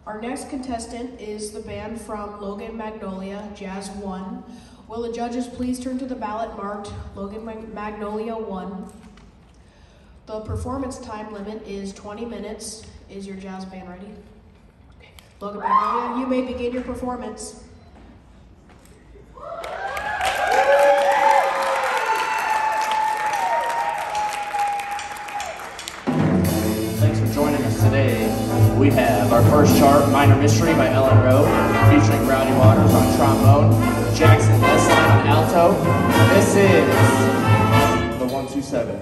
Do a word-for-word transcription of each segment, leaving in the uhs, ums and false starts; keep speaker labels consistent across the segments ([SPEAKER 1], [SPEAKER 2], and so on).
[SPEAKER 1] Our next contestant is the band from Logan Magnolia, Jazz one. Will the judges please turn to the ballot marked Logan Mag Magnolia one. The performance time limit is twenty minutes. Is your jazz band ready? Okay. Logan Magnolia, you may begin your performance.
[SPEAKER 2] Thanks for joining us today. We have our first chart, Minor Mystery by Ellen Rowe, featuring Rowdy Waters on trombone, Jackson Leslie on alto. This is the one two seven.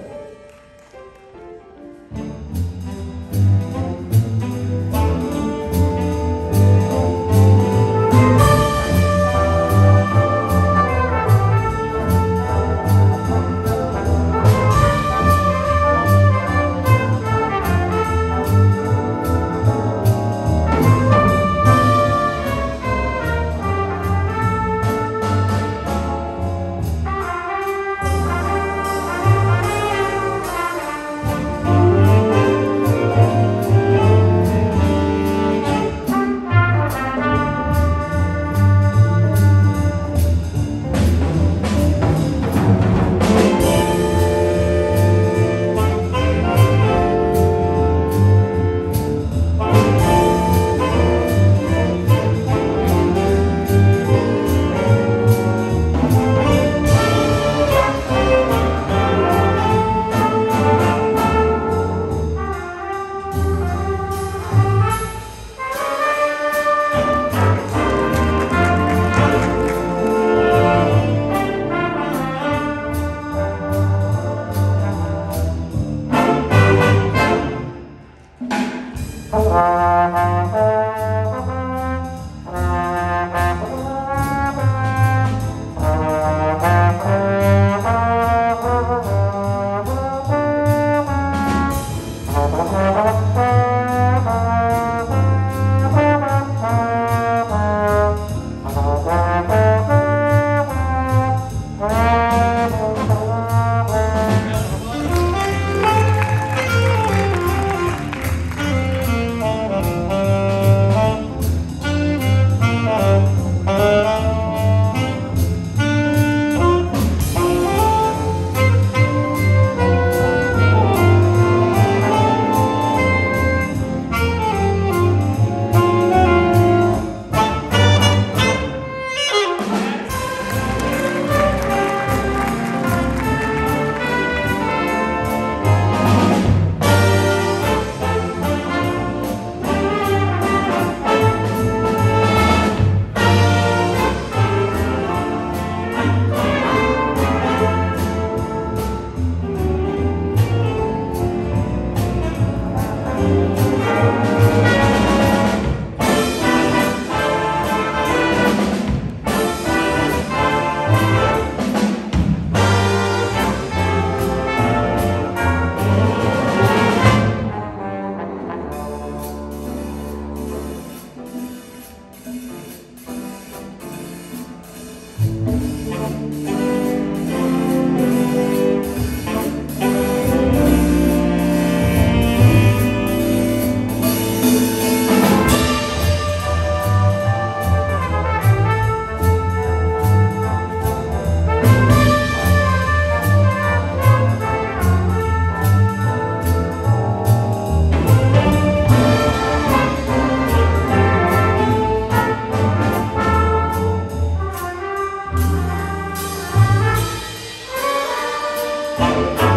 [SPEAKER 3] Bye.